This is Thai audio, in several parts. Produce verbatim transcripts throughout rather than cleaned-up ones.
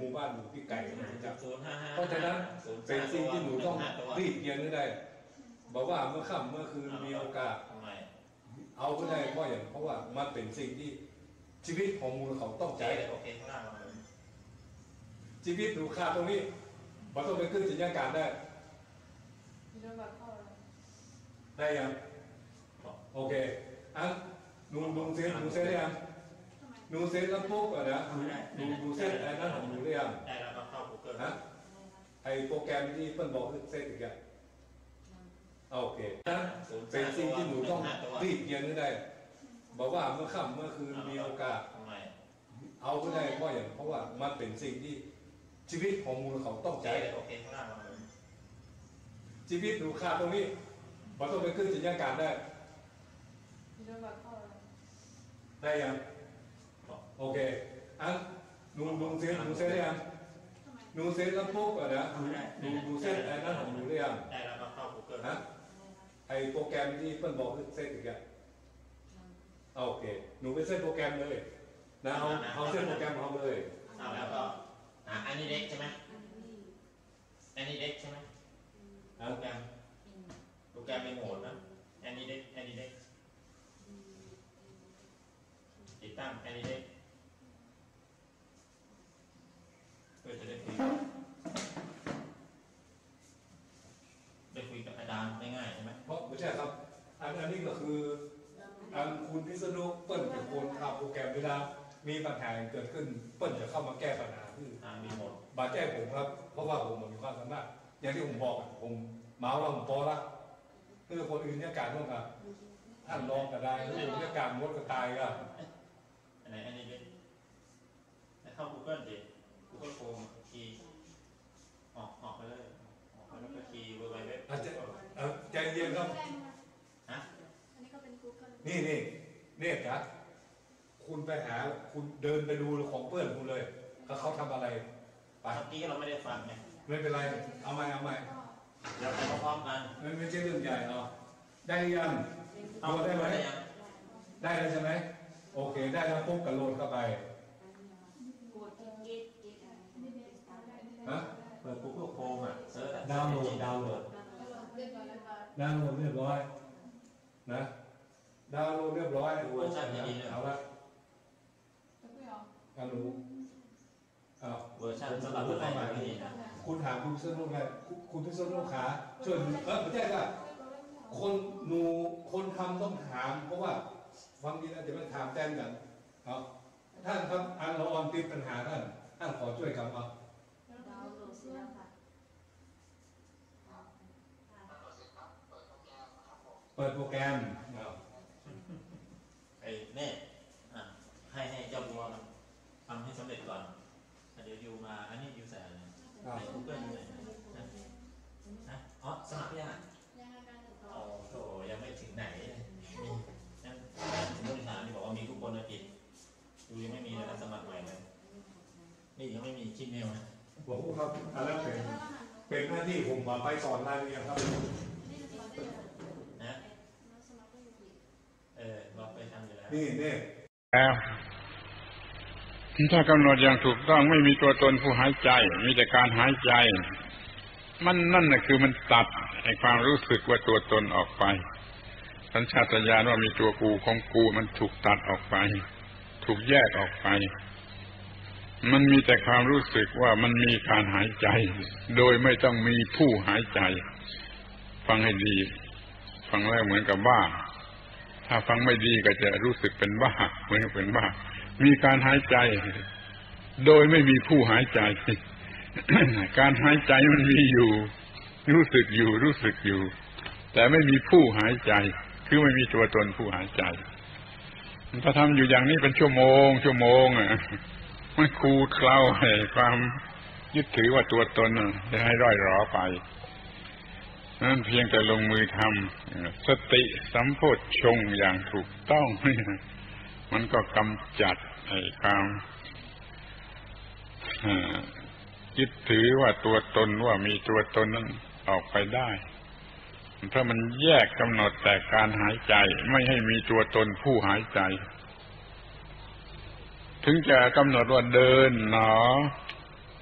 บ้านหมู่พี่ไก่นะจ๊ะเพราะฉะนั้นเป็นสิ่งที่หนูต้องรีบเรียนให้ได้บอกว่าเมื่อค่ำเมื่อคืนมีโอกาสเอาก็ได้เพราะอย่างเพราะว่ามันเป็นสิ่งที่ชีวิตของมูลเขาต้องใจชีวิตดูค่าตรงนี้มันต้องไปขึ้นจินตนาการได้ได้ยังโอเคอ่ะหนูหนูเซ็นหนูเซ็นได้ยังหนูเซ็นแล้วปุ๊บอ่ะนะหนูหนูเซ็นไอ้นั่นของหนูได้ยังได้แล้วก็เข้า Google นะไอ้โปรแกรมที่เพิ่นบอกเซ็นอีกอ่ะโอเคนะเป็นสิ่งที่หนูต้องรีบเรียนให้ได้บอกว่าเมื่อค่ำเมื่อคืนมีโอกาสเอาก็ได้เพราะอย่างเพราะว่ามันเป็นสิ่งที่ชีวิตของมูลเขาต้องใจชีวิตดูค่าตรงนี้มันต้องไปขึ้นจินตนาการได้ได้ยังโอเคอ่ะหนูหนูเซ็นหนูเซ็นได้ยังหนูเซ็นแล้วปุ๊บอ่ะนะหนูหนูเซ็นไอ้นั่นของหนูได้ยังได้แล้วก็เข้า Google นะไอ้โปรแกรมที่เพิ่นบอกเซ็นอีกอ่ะโอเคหนูไปเซ็นโปรแกรมเลยนะเอาเอาเซ็นโปรแกรมเอาเลยเอาแล้วก็อ่ะอันนี้เด็กใช่ไหมอันนี้เด็กใช่ไหมโปรแกรมโปรแกรมเป็นโหมดนะอันนี้เด็กอันนี้เด็กติดตั้งอันนี้เด็กเพื่อจะได้คุยได้คุยกับอาจารย์ได้ง่ายใช่ไหมเพราะไม่ใช่ครับอันอันนี้ก็คืออันคุณพิษณุเปิ้ลเป็นคนทำโปรแกรมเวลามีปัญหาเกิดขึ้นเปิ้ลจะเข้ามาแก้ปัญหาคือมีหมดบาดแก้ผมครับเพราะว่าผมมีความสามารถอย่างที่ผมบอกผมเมาแล้วผมพอละคือคนอื่นเนี่ยการร่วมกับท่านรองก็ได้หรือเนี่ยการมดก็ตายก็อันไหนอันนี้ดิเข้า Google ดิ Google Chrome คีย์ออกออกไปเลยออกไปแล้วก็คีย์ ดับเบิลยู ดับเบิลยู ดับเบิลยูอาจจะใจเย็นครับฮะอันนี้ก็เป็น Google นี่นี่เนี่ยจ้ะคุณไปหาคุณเดินไปดูของเพื่อนคุณเลยก็เขาทำอะไรไปเมื่อกี้เราไม่ได้ฟังไงไม่เป็นไรเอาใหม่เอาใหม่เดี๋ยวไปพร้อมกันมันไม่ใช่เรื่องใหญ่เนาะได้ยังโหลดได้ไหมได้แล้วใช่ไหมโอเคได้แล้วปุ๊บก็โหลดเข้าไปฮะเปิด Google Chrome อ่ะเซิร์ชดาวน์โหลดดาวน์โหลดดาวน์โหลดเรียบร้อยนะดาวน์โหลดเรียบร้อยเวอร์ชันดีๆเอาละเอาหนูเอาเวอร์ชันสำหรับผู้ใหม่ไม่ดีนะคุณถามคุณพิษณุไงคุณพิษณุขาช่วยเออไม่ใช่ค่ะคนหนูคนทำต้องถามเพราะว่าบางทีอาจจะไม่ถามแจ้งกันเอาท่านครับอันเราออนติดปัญหาท่านท่านขอช่วยกันเอาเปิดโปรแกรมไอ้เน่ให้ให้เจ้าบัวทำให้สำเร็จก่อนเดี๋ยวยูมาอันนี้ยูใส่อะไรใน Google ยูไหนนะนะอ๋อสมัครยังอ๋อโถยังไม่ถึงไหนมีนั่นถึงบริษัทที่บอกว่ามีทุกคนนะผิดยูยังไม่มีเลยสมัครใหม่เลยนี่ยังไม่มีคิดเมลนะบอกครับอันนั้นเป็นเป็นหน้าที่ผมมาไปสอนรายละเอียดครับนะเออเราไปทำอยู่แล้วนี่นี่แล้วถ้ากำหนดอย่างถูกต้องไม่มีตัวตนผู้หายใจมีแต่การหายใจมันนั่นน่ะคือมันตัดไอ้ความรู้สึกว่าตัวตนออกไปสัญชาตญาณว่ามีตัวกูของกูมันถูกตัดออกไปถูกแยกออกไปมันมีแต่ความรู้สึกว่ามันมีการหายใจโดยไม่ต้องมีผู้หายใจฟังให้ดีฟังแล้วเหมือนกับบ้าถ้าฟังไม่ดีก็จะรู้สึกเป็นบ้าเหมือนเป็นบ้ามีการหายใจโดยไม่มีผู้หายใจ การหายใจมันมีอยู่รู้สึกอยู่รู้สึกอยู่แต่ไม่มีผู้หายใจคือไม่มีตัวตนผู้หายใจถ้าทำอยู่อย่างนี้เป็นชั่วโมงชั่วโมงอ่ะมันคูเคล้าให้ความยึดถือว่าตัวตนจะให้ร่อยหรอไปนั่นเพียงแต่ลงมือทำสติสัมโพชฌงค์อย่างถูกต้องมันก็กำจัดไอ้ความยึดถือว่าตัวตนว่ามีตัวตนนั้นออกไปได้เพราะมันแยกกำหนดแต่การหายใจไม่ให้มีตัวตนผู้หายใจถึงจะกำหนดว่าเดินหนอ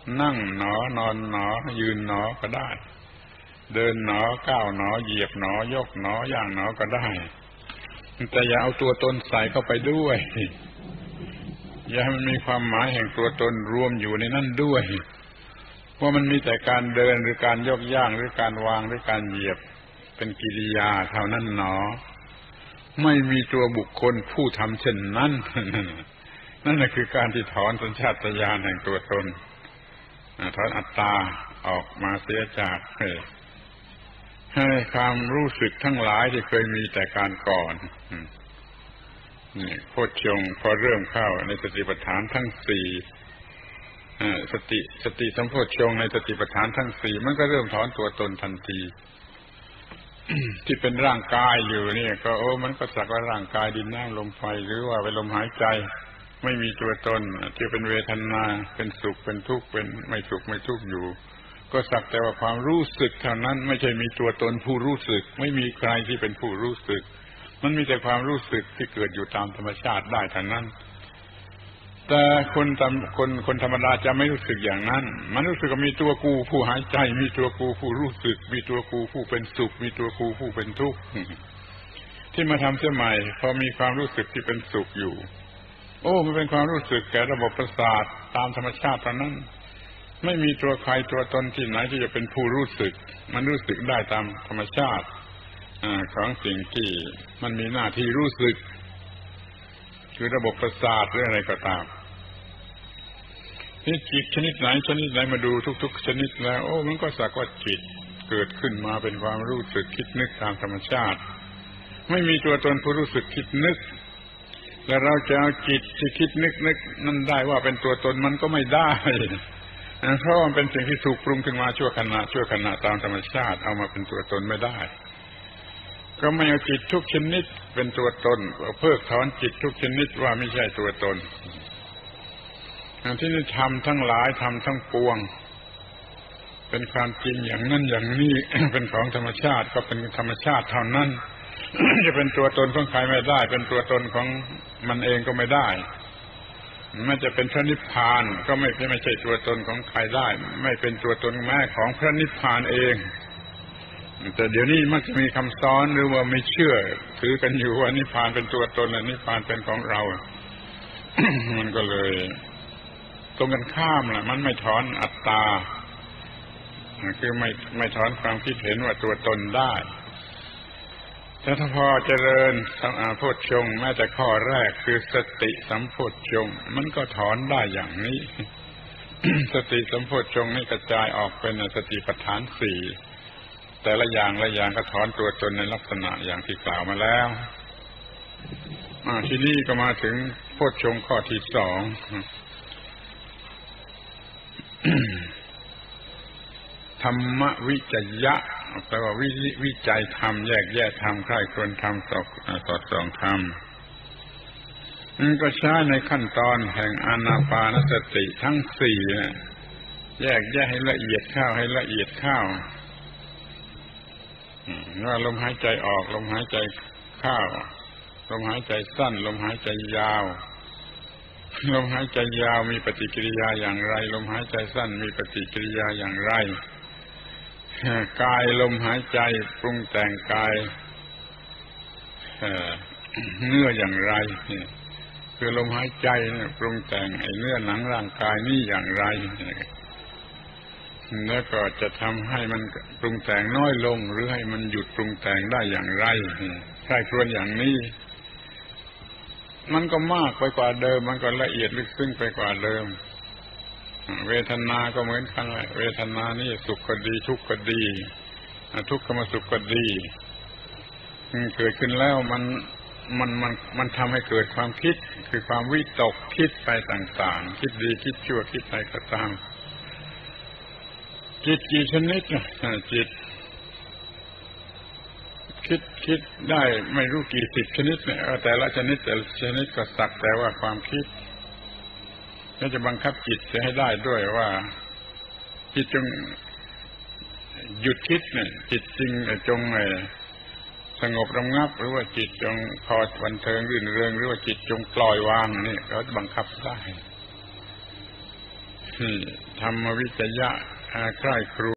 นั่งหนอนอนหนอยืนหนอก็ได้เดินหนอก้าวหนอเหยียบหนอยกหนอย่างหนอก็ได้แต่อย่าเอาตัวตนใส่เข้าไปด้วยอย่าให้มันมีความหมายแห่งตัวตนรวมอยู่ในนั้นด้วยว่ามันมีแต่การเดินหรือการยกย่างหรือการวางหรือการเหยียบเป็นกิริยาเท่านั้นหนอไม่มีตัวบุคคลผู้ทำเช่นนั้นนั่นแหละคือการที่ถอนสัญชาตญาณแห่งตัวตนถอนอัตตาออกมาเสียจากให้ความรู้สึกทั้งหลายที่เคยมีแต่การก่อนนี่โพชฌงค์พอเริ่มเข้าในสติปัฏฐานทั้งสี่สติสติสัมโพชฌงค์ในสติปัฏฐานทั้งสี่มันก็เริ่มถอนตัวตนทันที ที่เป็นร่างกายอยู่นี่ก็โอ้มันก็สักว่าร่างกายดินน้ำลมไฟหรือว่าเป็นลมหายใจไม่มีตัวตนที่เป็นเวทนาเป็นสุขเป็นทุกข์เป็นไม่สุขไม่ทุกข์อยู่ก็สักแต่ว่าความรู้สึกเท่านั้นไม่ใช่มีตัวตนผู้รู้สึกไม่มีใครที่เป็นผู้รู้สึกมันมีแต่ความรู้สึกที่เกิดอยู่ตามธรรมชาติได้เท่านั้นแต่คนคนคนธรรมดาจะไม่รู้สึกอย่างนั้นมันรู้สึกว่ามีตัวกูผู้หายใจมีตัวกูผู้รู้สึกมีตัวกูผู้เป็นสุขมีตัวกูผู้เป็นทุกข์ที่มาทำเสียใหม่พอมีความรู้สึกที่เป็นสุขอยู่โอ้มันเป็นความรู้สึกแก่ระบบประสาทตามธรรมชาติเท่านั้นไม่มีตัวใครตัวตนที่ไหนที่จะเป็นผู้รู้สึกมันรู้สึกได้ตามธรรมชาติของสิ่งที่มันมีหน้าที่รู้สึกคือระบบประสาทหรืออะไรก็ตามนี่จิตชนิดไหนชนิดไหนมาดูทุกๆชนิดแล้วโอ้มันก็สักว่าจิตเกิดขึ้นมาเป็นความรู้สึกคิดนึกตามธรรมชาติไม่มีตัวตนผู้รู้สึกคิดนึกแล้วเราจะเอาจิตที่คิดนึกนึกนั่นได้ว่าเป็นตัวตนมันก็ไม่ได้เพราะมันเป็นสิ่งที่ถูกปรุงขึ้นมาชั่วขณะชั่วขณะตามธรรมชาติเอามาเป็นตัวตนไม่ได้ก็ไม่เอาจิตทุกชนิดเป็นตัวตนเพิกถอนจิตทุกชนิดว่าไม่ใช่ตัวตนที่นี่ทำทั้งหลายทำทั้งปวงเป็นความจริงอย่างนั้นอย่างนี้ เป็นของธรรมชาติก็เป็นธรรมชาติเท่านั้น จะเป็นตัวตนของใครไม่ได้เป็นตัวตนของมันเองก็ไม่ได้มันจะเป็นพระนิพพานก็ไม่ไม่ใช่ตัวตนของใครได้ไม่เป็นตัวตนแม้ของพระนิพพานเองแต่เดี๋ยวนี้มักจะมีคำสอนหรือว่าไม่เชื่อถือกันอยู่ว่านิพพานเป็นตัวตนและนิพพานเป็นของเรา มันก็เลยตรงกันข้ามล่ะมันไม่ถอนอัตตาคือไม่ไม่ถอนความคิดเห็นว่าตัวตนได้แต่ถ้าพอเจริญสัมโพชฌงค์แม้แต่ข้อแรกคือสติสัมโพชฌงค์มันก็ถอนได้อย่างนี้ สติสัมโพชฌงค์นี่กระจายออกเป็นสติปัฏฐานสี่แต่ละอย่างละอย่างก็ถอนตัวตนในลักษณะอย่างที่กล่าวมาแล้วทีนี้ก็มาถึงโพชฌงค์ข้อที่สอง ธรรมวิจยะแปลว่าวิวิจัยธรรมแยกแยะธรรมใคร่ครวญธรรมสอดสอดส่องธรรมมันก็ใช้ในขั้นตอนแห่งอานาปานสติทั้งสี่นะแยกแยะให้ละเอียดเข้าให้ละเอียดเข้าว่าลมหายใจออกลมหายใจเข้าลมหายใจสั้นลมหายใจยาวลมหายใจยาวมีปฏิกิริยาอย่างไรลมหายใจสั้นมีปฏิกิริยาอย่างไรกายลมหายใจปรุงแต่งกายเนื้ออย่างไรคือลมหายใจเนี่ยปรุงแต่งไอ้เนื้อหนังร่างกายนี่อย่างไรแล้วก็จะทำให้มันปรุงแต่งน้อยลงหรือให้มันหยุดปรุงแต่งได้อย่างไรใคร่ครวญอย่างนี้มันก็มากไปกว่าเดิมมันก็ละเอียดลึกซึ้งไปกว่าเดิมเวทนาก็เหมือนกันแหละเวทนานี่สุขก็ดีทุกข์ก็ดีทุกขมสุขก็ดีเกิดขึ้นแล้วมันมันมันมันทำให้เกิดความคิดคือความวิตกคิดไปต่างๆคิดดีคิดชั่วคิดอะไรก็ตามจิตกี่ชนิดนะจิตคิดคิดได้ไม่รู้กี่สิบชนิดเนี่ยแต่ละชนิดแต่ละชนิดก็สักแต่ว่าความคิดแล้วจะบังคับจิตจะให้ได้ด้วยว่าจิตจงหยุดคิดเนี่ยจิตจริงจงสงบระงับหรือว่าจิตจงพอบันเทิงรื่นเริงหรือว่าจิตจงปล่อยวางนี่เขาบังคับได้ธรรมวิจยะใคร่ครวญ